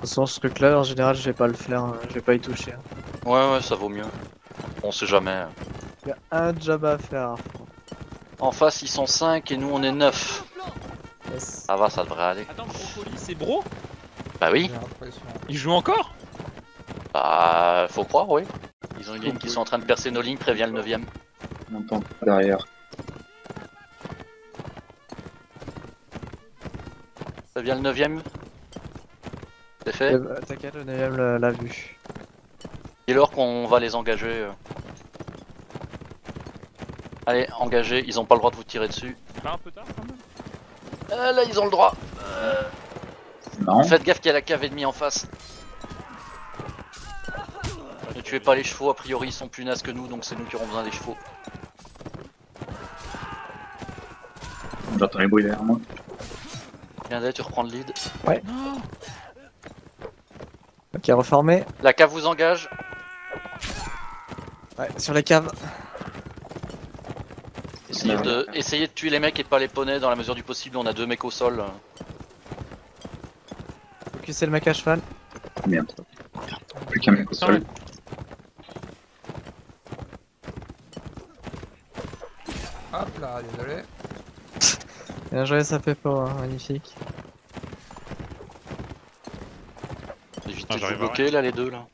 façon, ce truc-là, en général, je vais pas le faire, hein, je vais pas y toucher. Hein. Ouais, ça vaut mieux. On sait jamais. Il y a un job à faire. En face, ils sont 5 et nous, on est 9. Yes. Ça va, ça devrait aller. Attends, Brocoli, c'est Bro? Bah oui. Il joue encore? Bah, faut croire, oui. Ils ont une ligne qui sont en train de percer nos lignes, prévient le 9ème. On entend pas derrière. Prévient le 9ème. C'est fait. T'inquiète, le 9ème l'a vu. Dis-leur qu'on va les engager. Allez, engagez, ils ont pas le droit de vous tirer dessus. Pas un peu tard quand même? Là, ils ont le droit. Non. Faites gaffe qu'il y a la cave ennemie en face. Ne tuez pas les chevaux, a priori ils sont plus nazes que nous, donc c'est nous qui aurons besoin des chevaux. J'entends les bruits derrière moi. Viens d'aller, tu reprends le lead. Ouais. Ok, reformé. La cave vous engage. Ouais, sur les caves. Essayez de tuer les mecs et pas les poneys dans la mesure du possible, on a 2 mecs au sol. Focuser le mec à cheval. Merde. Plus qu'un mec au sol. Hop là, désolé. Bien joué, ça fait pas, hein, magnifique. Évitez de vous bloquer là, les deux là.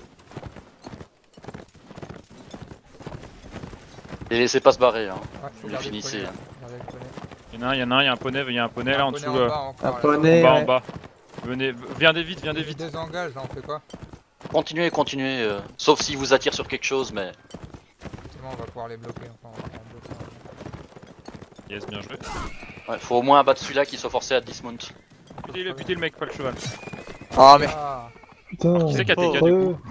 Et laissez pas se barrer, hein. Ouais, Vous les finissez. Il y en a un, il y a un poney là en dessous. Un poney, en ouais. bas. Venez, viens vite. Désengage, là, on fait quoi? Continuez. Sauf s'ils vous attirent sur quelque chose, mais. C'est bon, on va pouvoir les bloquer. Enfin, on va bloquer. Yes, bien joué. Ouais, faut au moins abattre celui-là qui soit forcé à dismount. Butez le mec, pas le cheval. Oh, mais. Ah, Putain, Qui c'est qui a TK du coup?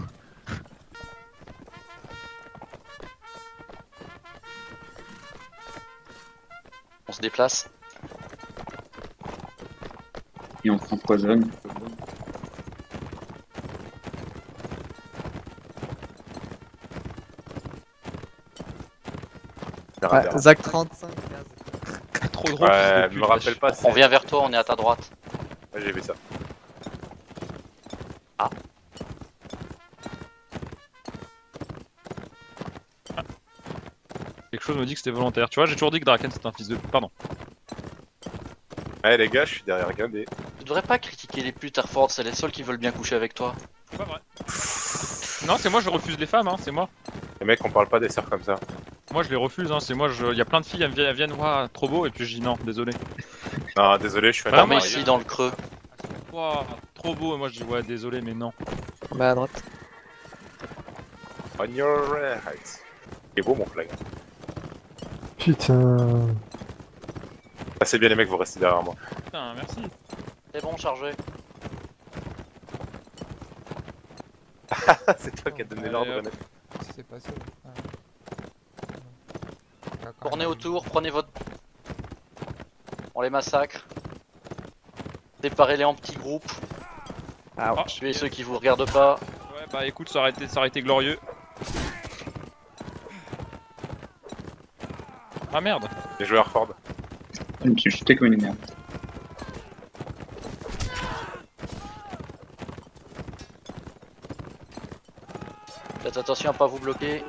On se déplace. Et on s'empoisonne. Ouais, Zach 35. Trop drôle. Ouais, me rappelle pas. On vient vers toi, on est à ta droite. Ouais, j'ai vu ça. Quelque chose me dit que c'était volontaire. Tu vois, j'ai toujours dit que Draken c'était un fils de. Pardon. Ouais, les gars, je suis derrière Gabé. Tu devrais pas critiquer les putes, Airford, c'est les seuls qui veulent bien coucher avec toi. C'est pas vrai. Non, c'est moi, je refuse les femmes, hein, c'est moi. Les mecs, on parle pas des sœurs comme ça. Moi, je les refuse, hein, c'est moi. Il y a plein de filles, elles viennent, ouah, trop beau, et puis je dis non, désolé. Non, désolé, je suis un Vraiment, Mais ici, dans le creux. Ouah, trop beau, et moi je dis ouais, désolé, mais non. Bah, à droite. On your right. C'est beau mon flag. putain. Ah, c'est bien les mecs, vous restez derrière moi. Putain, merci. C'est bon, chargé. C'est toi qui as donné Allez, l'ordre, hop. René. qu'est-ce qui s'est passé? Tournez autour, prenez votre... On les massacre. Séparez-les en petits groupes. Ah ouais. Tuez ceux qui vous regardent pas. Ouais, bah écoute, ça aurait été glorieux. Ah merde. Les joueurs Ford. Je me suis jeté comme une merde. Faites attention à pas vous bloquer.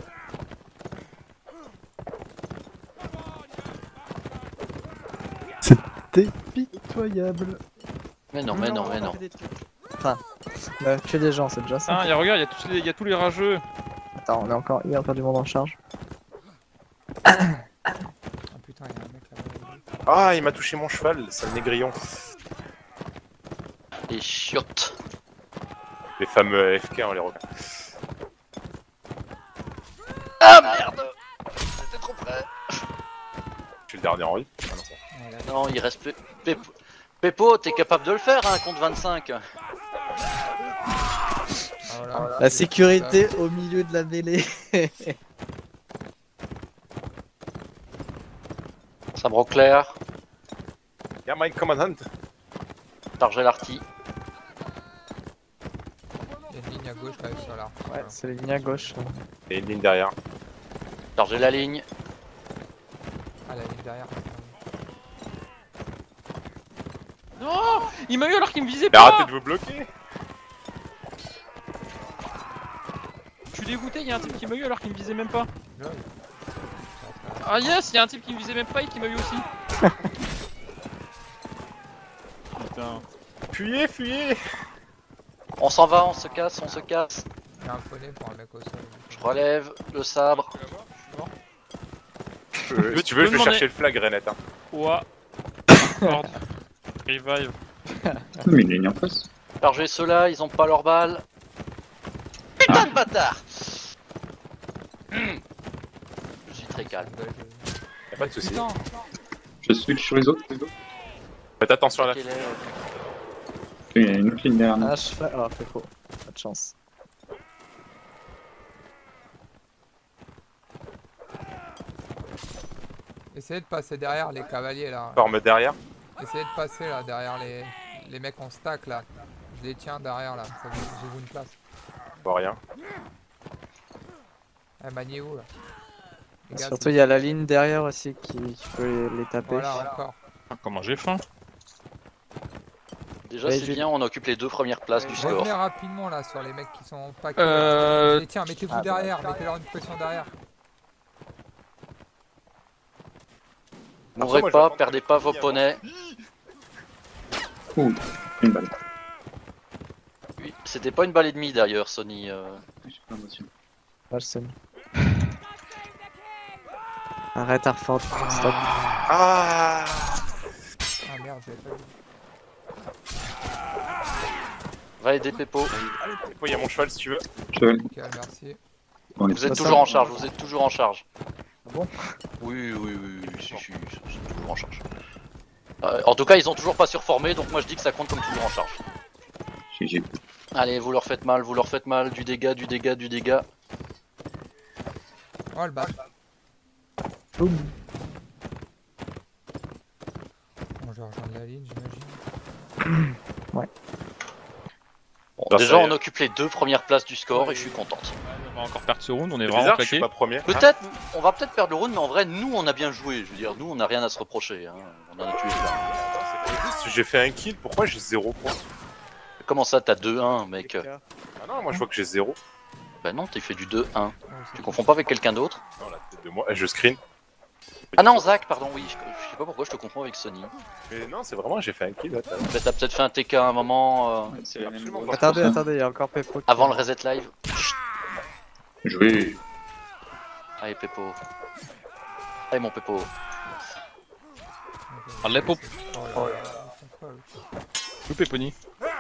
C'était pitoyable. Mais non. Enfin, on a tué des gens, c'est déjà ça. Ah, regarde, il y a tous les rageux. Attends, il y a encore du monde en charge. Ah putain, il y a un mec là-bas. Ah, il m'a touché mon cheval, sale négrillon. Et chiottes. Les fameux FK, on les reconnaît. Ah merde! J'étais trop près. Je suis le dernier en vie. Ah, non, ça. Ouais, là, Non, il reste plus. Peppo, t'es capable de le faire, hein, contre 25. voilà. La sécurité au milieu de la mêlée. Sabre au clair. Yeah, my commandant. Chargez l'arty. Il y a une ligne à gauche là sur l'arc. Ouais, c'est les lignes à gauche. Et une ligne derrière. Chargez la ligne. Ah, la ligne derrière. Non, il m'a eu alors qu'il me visait Mais pas. arrêtez de vous bloquer. dégoûté, y'a un type qui m'a eu alors qu'il me visait même pas. Lol. Ah yes, y'a un type qui me visait même pas et qui m'a eu aussi. Putain. Fuyez, fuyez. On s'en va, on se casse, on se casse. Il y a un poney pour un mec au sol. Je relève le sabre. Si tu veux, je vais chercher le flag, Renette. Hein. Ouah. Horde. Revive. Mais il est en face. Chargez ceux-là, ils ont pas leur balle. Putain de bâtard. Je suis très calme. Y'a pas de soucis. Putain. Je switch sur les autres. Faites attention à la. Quelle est- Il y a une autre ligne derrière nous. Ah, je fais. Ah, fait faux. Pas de chance. Essayez de passer derrière les cavaliers là. Forme derrière. Essayez de passer là derrière les mecs en stack là. Je les tiens derrière là. Ça vous ouvre une place. Je vois rien. Eh, maniez-vous là. Les gars, Surtout, il y a la ligne derrière aussi qui peut les taper. Voilà, encore. Ah, comment j'ai faim. Déjà, Ouais, c'est j'ai- bien, on occupe les 2 premières places du score. Revenez rapidement là sur les mecs qui sont pas. Euh... Tiens, mettez-vous Ah, derrière, mettez-leur une pression derrière. Mourrez moi, pas, j'attends perdez que pas le vos petit poneys. Ouh, une balle. Oui, c'était pas une balle et demie d'ailleurs, Sony. J'ai pas l'impression. Ah, je sais. Arrête, Harford. Stop. Ah. Ah merde, j'avais pas vu. Va aider Peppo. Il y a mon cheval si tu veux. Cheval. Ok, merci. On est Vous êtes pas toujours ça. en charge, vous êtes toujours en charge. Ah bon? Oui, je suis toujours en charge. En tout cas, ils ont toujours pas surformé, donc moi je dis que ça compte comme toujours en charge. GG. Allez, vous leur faites mal, du dégât, du dégât, du dégât. Oh le bas. Boum. Bon, je vais rejoindre la ligne, j'imagine. Bon, Ça, déjà, ça y est. on occupe les 2 premières places du score et je suis contente. On va encore perdre ce round, on est C'est vraiment bizarre, je suis claqué. pas premier. Peut-être, on va peut-être perdre le round, mais en vrai, nous on a bien joué. Je veux dire, nous on a rien à se reprocher. Hein. On en a tué plein. Si j'ai fait un kill, pourquoi j'ai 0 points? Comment ça, t'as 2-1, mec? Ah non, moi je vois que j'ai 0. Bah non, t'as fait du 2-1. Oh, Tu c'est- confonds pas avec quelqu'un d'autre? Non, la tête de moi. Je screen. Ah non, Zach, pardon, oui. Je sais pas pourquoi je te confonds avec Sony. Mais non, c'est vraiment, j'ai fait un kill là. tout à l'heure. Bah, t'as peut-être fait un TK à un moment C'est la même absolument chose. pas. Attendez, attendez, il y a encore Peppo. avant le reset live. Jouer. Allez, Peppo. Allez, mon Peppo. Ok. Allez, pop. Oh là là, ils font quoi, eux? Loupé Pony.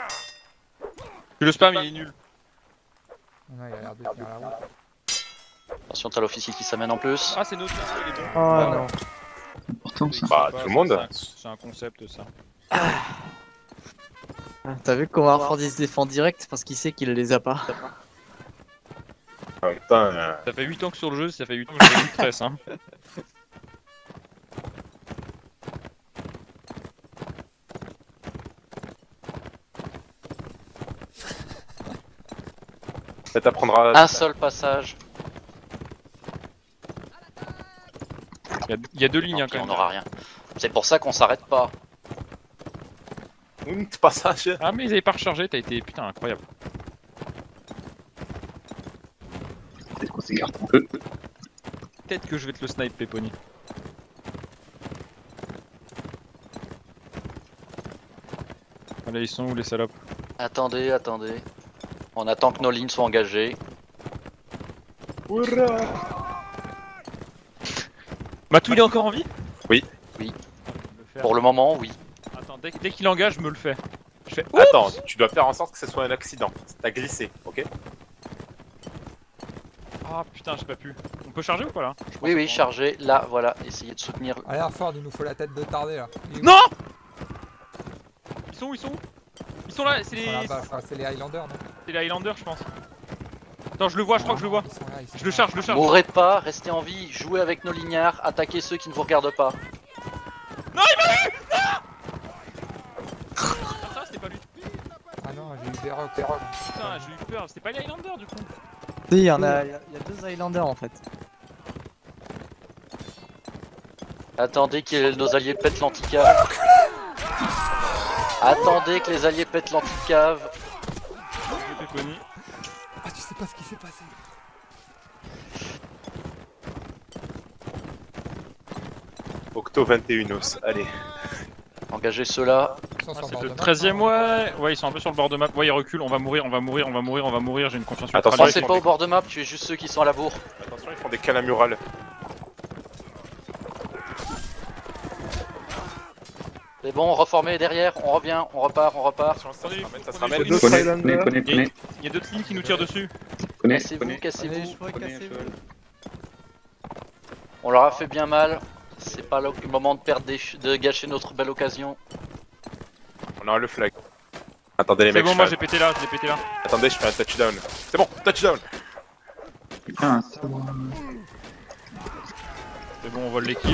Le spam il est nul. Non, il a l'air de tenir la route. Attention, t'as l'officier qui s'amène en plus. Ah c'est notre il est bon. Oh non. C'est important ça. Bah, tout le monde. C'est un concept ça. Ah, t'as vu comment Harford il se défend direct parce qu'il sait qu'il les a pas. Ah, putain, Ça fait 8 ans que sur le jeu, ça fait 8 ans que j'ai eu 13 hein. ça t'apprendra. Un seul passage. Il y a 2 lignes hein, Tant pis, quand on même. n'aura rien. C'est pour ça qu'on s'arrête pas. Passage. Ah mais ils avaient pas rechargé, t'as été putain incroyable. Peut-être qu'on s'écarte un peu. Peut-être que je vais te le snipe Peponi. Allez ils sont où les salopes? Attendez, attendez. On attend que nos lignes soient engagées. Matou il est encore en vie? Oui. Oui. Je vais le faire. Pour le moment, oui. Attends, dès qu'il engage, je me le fais. Je fais Attends, tu dois faire en sorte que ce soit un accident. T'as glissé, ok? Ah putain, j'ai pas pu. On peut charger ou pas là? Je pense Oui, oui, qu'on- chargez. Là, voilà. Essayez de soutenir. Allez, Harford, il nous faut la tête de tardé là. Il est où? Non! Ils sont où? Ils sont où? Ils sont là, c'est Ils sont les... là-bas, je crois, c'est les Highlanders, non? c'est les Highlanders je pense. Attends, je le vois, je crois que je le vois. Ils sont là, ils sont Je le là. charge, je le charge. Mourrez pas, restez en vie, jouez avec nos lignards, attaquez ceux qui ne vous regardent pas. Ah ça, c'était pas lui. Ah non, j'ai eu des rocks. Putain, j'ai eu peur, c'était pas les Highlanders du coup. Si, il y a 2 Highlanders en fait. Attendez que nos alliés pètent l'anticave. Attendez que les alliés pètent l'anticave. J'ai Peponi. Ah, tu sais pas ce qui s'est passé. Plutôt 21 os, allez. Engagez ceux-là. Ils sont Ah, sur c'est bord le de map, 13ème, hein. ouais, ils sont un peu sur le bord de map. Ouais, ils reculent, on va mourir, j'ai une confiance ultra Attention, nulle. Passez pas au bord de map, tuez juste ceux qui sont à la bourre. Attention, ils font des cannes murales. C'est bon, reformez derrière, on revient, on repart. Attention, ça se ramène, ça se ramène. Deux Prenez, Highlander. prenez. Il y a d'autres lignes qui nous tirent dessus. Prenez, Cassez-vous, prenez. Allez, cassez-vous. chevaux, Prenez un cassez-vous. cheval. On leur a fait bien mal. C'est pas le moment de perdre de gâcher notre belle occasion. On a le flag. Attendez les C'est mecs, bon, je moi fais j'ai pété là, je l'ai pété là. attendez, je fais un touchdown. C'est bon, touchdown. Putain, ça va. C'est bon, on vole les kills.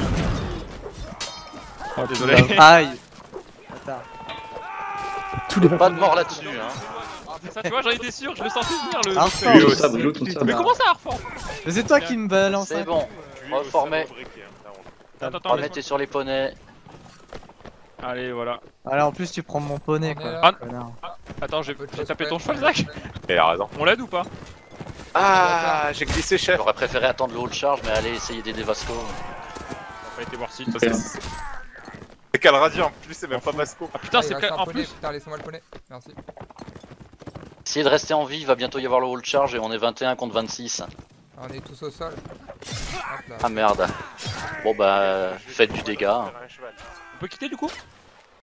Oh, désolé. Aïe. Attends. Tous les Pas de mort là-dessus, hein. Ça, tu vois, j'en étais sûr, je le sentais venir le. Ah, le- oh, Brûle au je sabre, sais brûle ton plus, sabre. Mais putain. comment ça, Arfan? Mais c'est toi qui me balance. C'est bon. Reformez. Attends, attends, Remettez sur les poneys. allez, voilà. Voilà, en plus tu prends mon poney On est quoi. là. Ah, Connard. attends, j'ai Peu de j'ai choses tapé ton près. cheval, Zach. Il a raison. On l'aide ou pas? Ah, j'ai glissé, chef. J'aurais préféré attendre le haut de charge, mais allez essayer d'aider Vasco. On a pas été voir si. Ça, c'est Calradi en plus, c'est même pas Vasco. Ah putain, Ah, il c'est reste un en poney. plus. Putain, laissez-moi le poney. Merci. Essayez de rester en vie, il va bientôt y avoir le haut de charge et on est 21 contre 26. On est tous au sol. Hop là. Ah merde. Bon bah, faites du dégât. On peut quitter du coup?